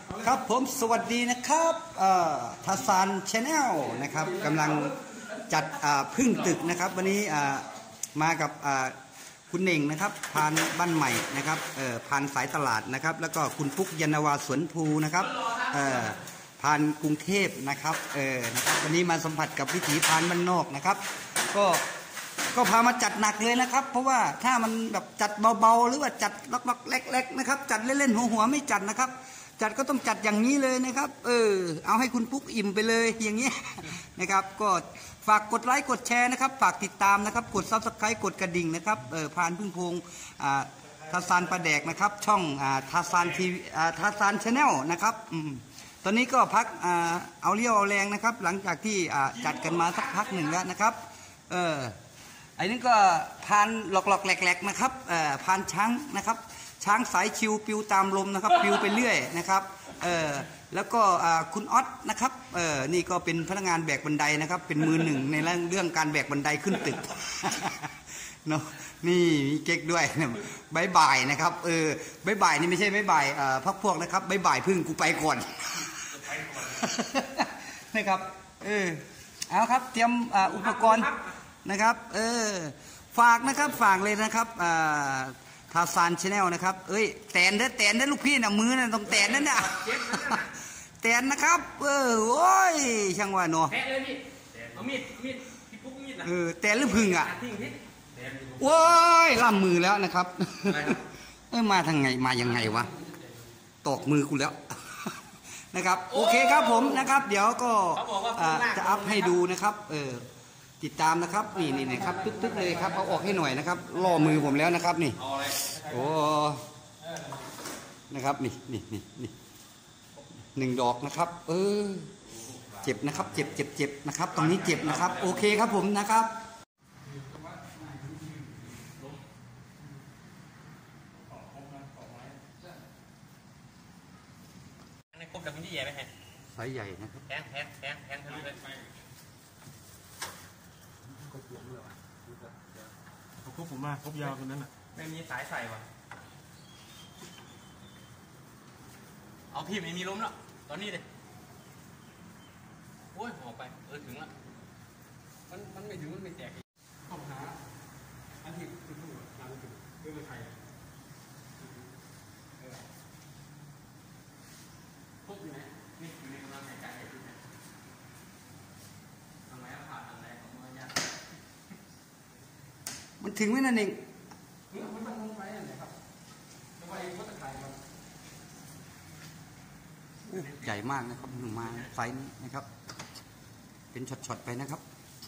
ครับผมสวัสดีนะครับทัศานชาแนลนะครับกำลังจัดพึ่งตึกนะครับวันนี้มากับคุณเน่งนะครับพานบ้านใหม่นะครับพานสายตลาดนะครับแล้วก็คุณปุ๊กยานาวาสวนภูนะครับพานกรุงเทพนะครับนะครับวันนี้มาสัมผัสกับวิถีพานบ้านนอกนะครับก็พามาจัดหนักเลยนะครับเพราะว่าถ้ามันแบบจัดเบาๆหรือว่าจัดล็อกๆเล็กๆนะครับจัดเล่นๆหัวไม่จัดนะครับจัดก็ต้องจัดอย่างนี้เลยนะครับเอาให้คุณปุ๊กอิ่มไปเลยอย่างเงี้ยนะครับก็ฝากกดไลค์กดแชร์นะครับฝากติดตามนะครับกดซับสไครต์กดกระดิ่งนะครับพานพึ่งพงทาซานประแดกนะครับช่องทาซานทีทาซานชาแนลนะครับตอนนี้ก็พักเอาเรี่ยวเอาแรงนะครับหลังจากที่จัดกันมาสักพักหนึ่งแล้วนะครับไอ้นี่ก็พานหลอกๆแหลกๆนะครับพานช้างนะครับช้างสายชิวปิวตามลมนะครับปิวไปเรื่อยนะครับแล้วก็คุณอ๊อตนะครับนี่ก็เป็นพนักงานแบกบันไดนะครับเป็นมือหนึ่งในเรื่องการแบกบันไดขึ้นตึกเนาะนี่มีเก๊กด้วยบ่ายนะครับบ่ายนี่ไม่ใช่บ่ายพักพวกนะครับบ่ายพึ่งกูไปก่อนนะครับเอาครับเตรียมอุปกรณ์นะครับฝากนะครับฝากเลยนะครับทาซานชาแนลนะครับแตนได้ลูกพี่นะมือนะต้องแตนนั่นน่ะแตนนะครับโอ้ยช่างว่าเนาะแตนเลยพี่เอามีดพี่ปุ๊กมีดนะแตนหรือพึ่งอ่ะโอ้ยล่ำมือแล้วนะครับมาทางไงมายังไงวะตอกมือกูแล้วนะครับโอเคครับผมนะครับเดี๋ยวก็จะอัพให้ดูนะครับติดตามนะครับนี่นะครับตึ๊กเลยครับเอาออกให้หน่อยนะครับล่อมือผมแล้วนะครับนี่โอ้นะครับนี่หนึ่งดอกนะครับเจ็บนะครับเจ็บนะครับตรงนี้เจ็บนะครับโอเคครับผมนะครับในกบดับมินิใหญ่ไหมฮะไซส์ใหญ่นะครับแทงทะลุเลยเขาควบผมมาครบยาวคนนั้นอ่ะไม่มีสายใส่ว่ะเอาพี่ไม่มีล้มแล้วตอนนี้เลยโอ้ยออกไปถึงแล้วมันไม่ถึงมันไม่แตกข้อหาอันที่คือผู้งานถึงเรื่องไทยพบอยู่ไหนนี่อยู่ในกำลังหายใจอยู่ไหนทำไมผ่าทางไหนของมันยากมันถึงไหมนั่นเองมันต้องลงไปนั่นแหละครับลงไปก็จะถ่ายมันใหญ่มากนะครับหนึ่งมาไซส์นี้นะครับเป็นช็อตๆไปนะครับ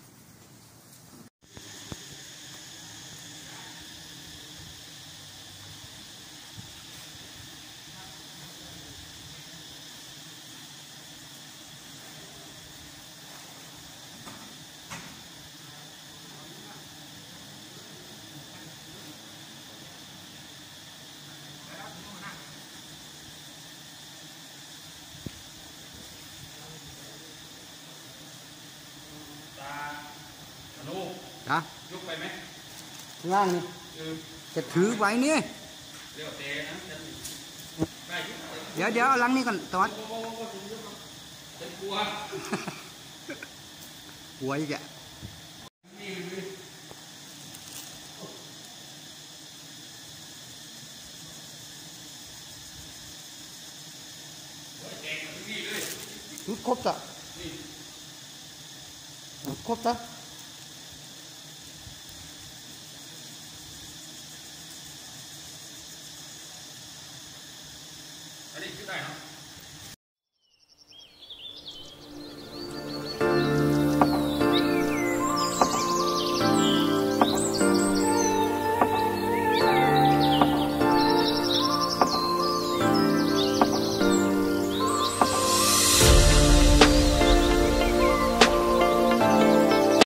ยกไปไหมข้างล่างนี่จะถือไว้เนี่ยเรียกว่าเตะนะเดี๋ยวเอาลังนี้ก่อนตอนกลัวกลัวอีกอ่ะครบจ้ะครบจ้ะอันนี้ขึ้นได้เนาะ